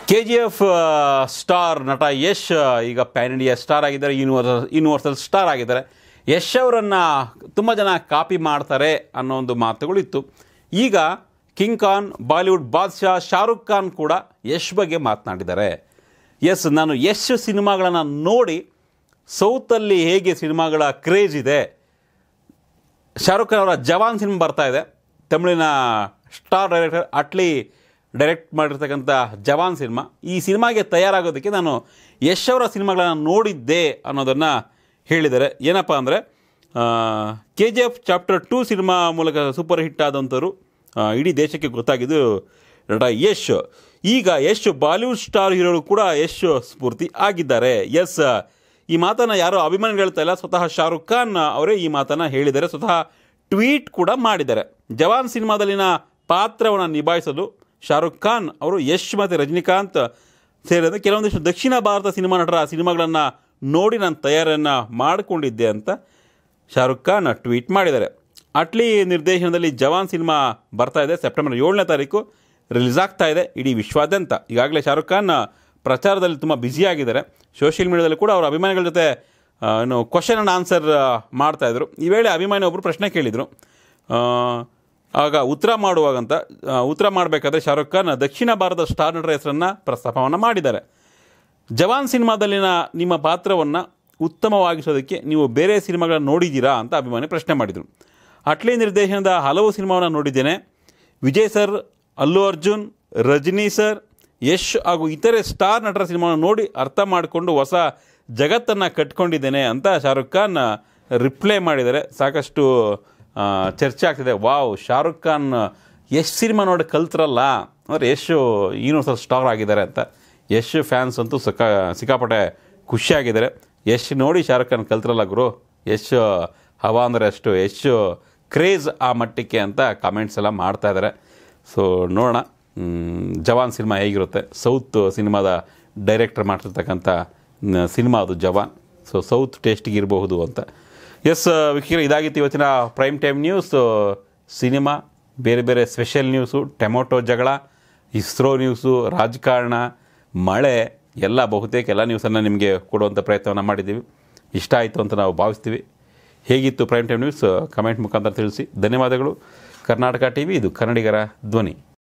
KGF star ನಟ ಯಶ್ ಈಗ pan India star ಆಗಿದ್ದಾರೆ, ಯೂನಿವರ್ಸಲ್ ಸ್ಟಾರ್ ಆಗಿದ್ದಾರೆ. ಯಶ್ ಅವರನ್ನು ತುಂಬ ಜನ ಕಾಪಿ ಮಾಡ್ತಾರೆ ಅನ್ನೋ ಒಂದು ಮಾತುಗಳಿತ್ತು. ಈಗ ಕಿಂಗ್ ಖಾನ್, ಬಾಲಿವುಡ್ ಬಾದ್ಶಾ ಶಾರುಖ್ ಖಾನ್ ಕೂಡ ಯಶ್ ಬಗ್ಗೆ ಮಾತನಾಡಿದ್ದಾರೆ. ನಾನು ಯಶ್ ಸಿನಿಮಾಗಳನ್ನು ನೋಡಿ ಸೌತಲ್ಲಿ ಹೇಗೆ ಸಿನಿಮಾಗಳ ಕ್ರೇಜ್ ಇದೆ. ಶಾರುಖ್ ಖಾನ್ ಅವರ ಜವಾನ್ ಸಿನಿಮಾ ಬರ್ತಾ ಇದೆ, ತಮಿಳಿನ ಸ್ಟಾರ್ ಡೈರೆಕ್ಟರ್ ಅಟ್ಲಿ ಡೈರೆಕ್ಟ್ ಮಾಡಿರ್ತಕ್ಕಂಥ ಜವಾನ್ ಸಿನಿಮಾ. ಈ ಸಿನಿಮಾಗೆ ತಯಾರಾಗೋದಕ್ಕೆ ನಾನು ಯಶ್ ಅವರ ಸಿನಿಮಾಗಳನ್ನು ನೋಡಿದ್ದೆ ಅನ್ನೋದನ್ನು ಹೇಳಿದ್ದಾರೆ. ಏನಪ್ಪ ಅಂದರೆ KGF ಚಾಪ್ಟರ್ 2 ಸಿನಿಮಾ ಮೂಲಕ ಸೂಪರ್ ಹಿಟ್ ಆದಂಥವ್ರು, ಇಡೀ ದೇಶಕ್ಕೆ ಗೊತ್ತಾಗಿದ್ದು ನಟ ಯಶ್. ಈಗ ಯಶ್ ಬಾಲಿವುಡ್ ಸ್ಟಾರ್ ಹೀರೋಗಳು ಕೂಡ ಯಶ್ ಸ್ಫೂರ್ತಿ ಆಗಿದ್ದಾರೆ. ಈ ಮಾತನ್ನು ಯಾರೋ ಅಭಿಮಾನಿಗಳು ಹೇಳ್ತಾ ಇಲ್ಲ, ಸ್ವತಃ ಶಾರುಖ್ ಖಾನ್ ಅವರೇ ಈ ಮಾತನ್ನು ಹೇಳಿದ್ದಾರೆ, ಸ್ವತಃ ಟ್ವೀಟ್ ಕೂಡ ಮಾಡಿದ್ದಾರೆ. ಜವಾನ್ ಸಿನಿಮಾದಲ್ಲಿನ ಪಾತ್ರವನ್ನು ನಿಭಾಯಿಸಲು ಶಾರುಖ್ ಖಾನ್ ಅವರು ಯಶ್ ಮತ್ತು ರಜನಿಕಾಂತ್ ಸೇರಿದಂತೆ ಕೆಲವೊಂದಿಷ್ಟು ದಕ್ಷಿಣ ಭಾರತ ಸಿನಿಮಾ ನಟರ ಸಿನಿಮಾಗಳನ್ನು ನೋಡಿ ನಾನು ತಯಾರಿಯನ್ನು ಮಾಡಿಕೊಂಡಿದ್ದೆ ಅಂತ ಶಾರುಖ್ ಖಾನ್ ಟ್ವೀಟ್ ಮಾಡಿದ್ದಾರೆ. ಅಟ್ಲಿ ನಿರ್ದೇಶನದಲ್ಲಿ ಜವಾನ್ ಸಿನಿಮಾ ಬರ್ತಾ ಇದೆ, ಸೆಪ್ಟೆಂಬರ್ 7ನೇ ತಾರೀಕು ರಿಲೀಸ್ ಆಗ್ತಾ ಇದೆ ಇಡೀ ವಿಶ್ವಾದ್ಯಂತ. ಈಗಾಗಲೇ ಶಾರುಖ್ ಖಾನ್ ಪ್ರಚಾರದಲ್ಲಿ ತುಂಬ ಬ್ಯುಸಿಯಾಗಿದ್ದಾರೆ. ಸೋಷಿಯಲ್ ಮೀಡಿಯಾದಲ್ಲಿ ಕೂಡ ಅವರ ಅಭಿಮಾನಿಗಳ ಜೊತೆ ಕ್ವಶನ್ ಆ್ಯಂಡ್ ಆನ್ಸರ್ ಮಾಡ್ತಾಯಿದ್ರು. ಈ ವೇಳೆ ಅಭಿಮಾನಿ ಒಬ್ಬರು ಪ್ರಶ್ನೆ ಕೇಳಿದರು. ಆಗ ಉತ್ತರ ಮಾಡಬೇಕಾದ್ರೆ ಶಾರುಖ್ ಖಾನ್ ದಕ್ಷಿಣ ಭಾರತದ ಸ್ಟಾರ್ ನಟರ ಹೆಸರನ್ನು ಪ್ರಸ್ತಾಪವನ್ನು ಮಾಡಿದ್ದಾರೆ. ಜವಾನ್ ಸಿನಿಮಾದಲ್ಲಿನ ನಿಮ್ಮ ಪಾತ್ರವನ್ನು ಉತ್ತಮವಾಗಿಸೋದಕ್ಕೆ ನೀವು ಬೇರೆ ಸಿನಿಮಾಗಳನ್ನು ನೋಡಿದ್ದೀರಾ ಅಂತ ಅಭಿಮಾನಿ ಪ್ರಶ್ನೆ ಮಾಡಿದರು. ಅಟ್ಲಿ ನಿರ್ದೇಶನದ ಹಲವು ಸಿನಿಮಾವನ್ನು ನೋಡಿದ್ದೇನೆ. ವಿಜಯ್ ಸರ್, ಅಲ್ಲು ಅರ್ಜುನ್, ರಜನಿ ಸರ್, ಯಶ್ ಹಾಗೂ ಇತರೆ ಸ್ಟಾರ್ ನಟರ ಸಿನಿಮಾವನ್ನು ನೋಡಿ ಅರ್ಥ ಮಾಡಿಕೊಂಡು ಹೊಸ ಜಗತ್ತನ್ನು ಕಟ್ಕೊಂಡಿದ್ದೇನೆ ಅಂತ ಶಾರುಖ್ ಖಾನ್ ರಿಪ್ಲೈ ಮಾಡಿದ್ದಾರೆ. ಸಾಕಷ್ಟು ಚರ್ಚೆ ಆಗ್ತಿದೆ. ವಾವ್, ಶಾರುಖ್ ಖಾನ್ ಯಶ್ ಸಿನಿಮಾ ನೋಡಿ ಕಲ್ತ್ರಲ್ಲ ಅಂದರೆ ಯಶ್ ಯೂನಿವರ್ಸಲ್ ಸ್ಟಾರ್ ಆಗಿದ್ದಾರೆ ಅಂತ. ಯಶ್ ಫ್ಯಾನ್ಸ್ ಅಂತೂ ಸಿಕ್ಕಾಪಟ್ಟೆ ಖುಷಿಯಾಗಿದ್ದಾರೆ. ಯಶ್ ನೋಡಿ ಶಾರುಖ್ ಖಾನ್ ಕಲ್ತ್ರಲ್ಲ ಗುರು, ಯಶ್ ಹವಾ ಅಂದರೆ ಅಷ್ಟು, ಯಶ್ ಕ್ರೇಜ್ ಆ ಮಟ್ಟಕ್ಕೆ ಅಂತ ಕಾಮೆಂಟ್ಸ್ ಎಲ್ಲ ಮಾಡ್ತಾ ಇದ್ದಾರೆ. ಸೊ ನೋಡೋಣ ಜವಾನ್ ಸಿನಿಮಾ ಹೇಗಿರುತ್ತೆ. ಸೌತ್ ಸಿನಿಮಾದ ಡೈರೆಕ್ಟರ್ ಮಾಡ್ತಿರ್ತಕ್ಕಂಥ ಸಿನಿಮಾ ಅದು ಜವಾನ್. ಸೊ ಸೌತ್ ಟೇಸ್ಟಿಗೆ ಇರಬಹುದು ಅಂತ. ವೀಕ್ಷಕರೇ, ಇದಾಗಿತ್ತು ಇವತ್ತಿನ ಪ್ರೈಮ್ ಟೈಮ್ ನ್ಯೂಸ್. ಸಿನಿಮಾ, ಬೇರೆ ಬೇರೆ ಸ್ಪೆಷಲ್ ನ್ಯೂಸು, ಟೊಮೊಟೊ ಜಗಳ, ಇಸ್ರೋ ನ್ಯೂಸು, ರಾಜಕಾರಣ, ಮಳೆ ಎಲ್ಲ ಬಹುತೇಕ ಎಲ್ಲ ನ್ಯೂಸನ್ನು ನಿಮಗೆ ಕೊಡುವಂಥ ಪ್ರಯತ್ನವನ್ನು ಮಾಡಿದ್ದೀವಿ. ಇಷ್ಟ ಆಯಿತು ಅಂತ ನಾವು ಭಾವಿಸ್ತೀವಿ. ಹೇಗಿತ್ತು ಪ್ರೈಮ್ ಟೈಮ್ ನ್ಯೂಸ್ ಕಮೆಂಟ್ ಮುಖಾಂತರ ತಿಳಿಸಿ. ಧನ್ಯವಾದಗಳು. ಕರ್ನಾಟಕ TV, ಇದು ಕನ್ನಡಿಗರ ಧ್ವನಿ.